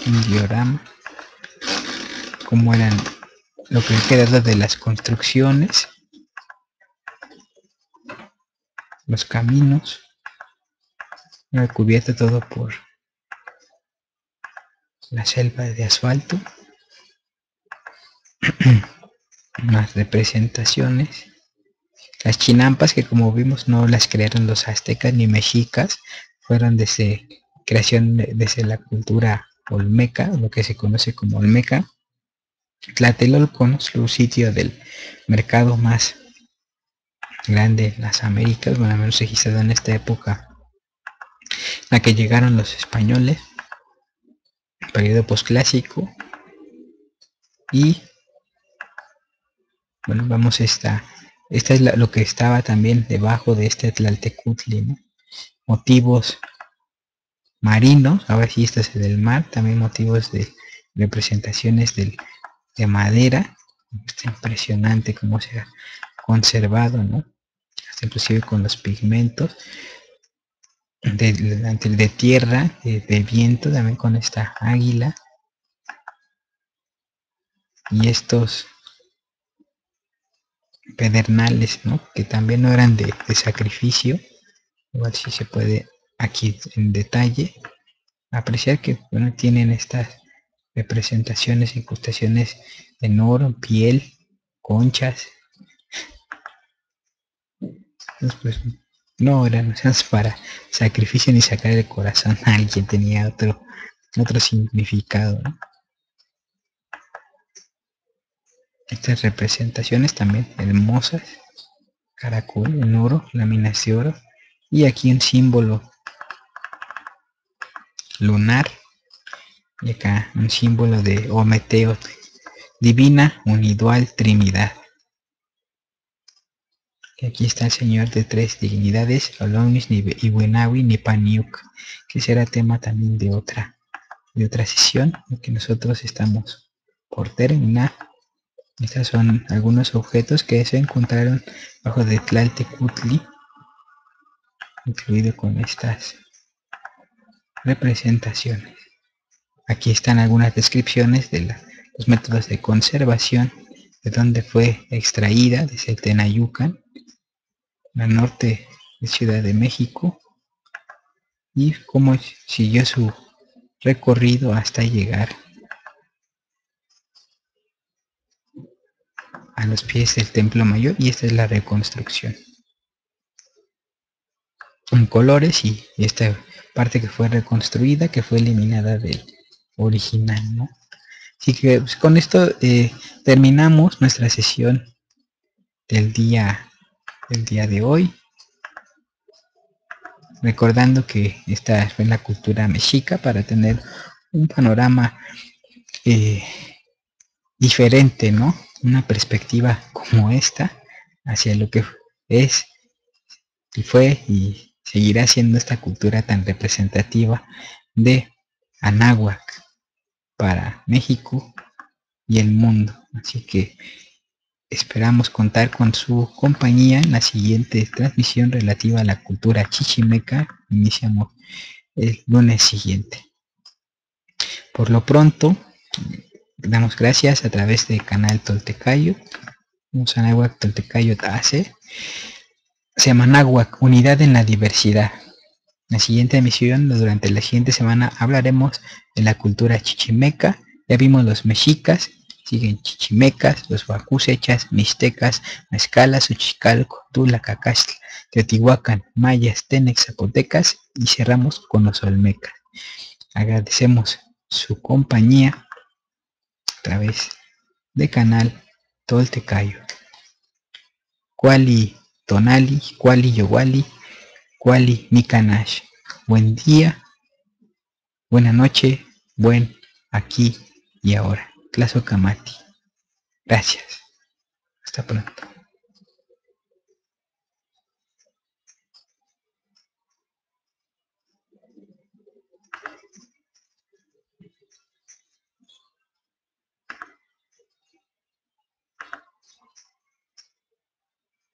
un diorama, como eran lo que queda de las construcciones, los caminos, cubierto todo por la selva de asfalto. Más representaciones. Las chinampas, que como vimos no las crearon los aztecas ni mexicas, fueron desde creación desde la cultura olmeca, lo que se conoce como olmeca. Tlatelolco, ¿no?, es el sitio del mercado más grande en las Américas, bueno, al menos registrado en esta época, en la que llegaron los españoles, periodo posclásico. Y bueno, vamos, esta es lo que estaba también debajo de este Tlaltecutli, ¿no? Motivos marinos, ahora sí, este es del mar, también motivos de representaciones de madera. Está impresionante cómo se ha conservado, ¿no? Hasta inclusive con los pigmentos de tierra, de viento, también con esta águila y estos pedernales, ¿no?, que también no eran de sacrificio. Igual si se puede aquí en detalle apreciar que, bueno, tienen estas representaciones, incrustaciones en oro, piel, conchas. Entonces, pues no eran para sacrificio ni sacar el corazón a alguien, tenía otro significado, ¿no? Estas representaciones también hermosas, caracol en oro, láminas de oro, y aquí un símbolo lunar, y acá un símbolo de Ometeotl, divina unidual Trinidad. Y aquí está el señor de tres dignidades, Olonis, Iwenawi, Nipaniuk, que será tema también de otra sesión, que nosotros estamos por terminar. Estos son algunos objetos que se encontraron bajo de Tlaltecutli, incluido con estas representaciones. Aquí están algunas descripciones de los métodos de conservación, de donde fue extraída, desde Tenayucan, al norte de Ciudad de México, y cómo siguió su recorrido hasta llegar a los pies del Templo Mayor. Y esta es la reconstrucción en colores, y esta parte que fue reconstruida, que fue eliminada del original, ¿no? Así que pues, con esto terminamos nuestra sesión del día de hoy, recordando que esta fue la cultura mexica, para tener un panorama diferente, ¿no? Una perspectiva como esta hacia lo que es y fue y seguirá siendo esta cultura tan representativa de Anáhuac para México y el mundo. Así que esperamos contar con su compañía en la siguiente transmisión relativa a la cultura chichimeca. Iniciamos el lunes siguiente. Por lo pronto, damos gracias a través del canal Toltecayo, Anáhuac Toltecayo Tase, Semanáhuac, unidad en la diversidad. La siguiente emisión, durante la siguiente semana, hablaremos de la cultura chichimeca. Ya vimos los mexicas, siguen chichimecas, los huacusechas, mixtecas, mezcalas, Xochicalco, Tula, Cacastla, Teotihuacán, mayas, tenex, zapotecas, y cerramos con los olmecas. Agradecemos su compañía a través de canal Toltecayo. Kuali Tonali, Kuali Yowali, Kuali Mikanash. Buen día, buena noche, buen aquí y ahora. Tlazocamati. Gracias. Hasta pronto.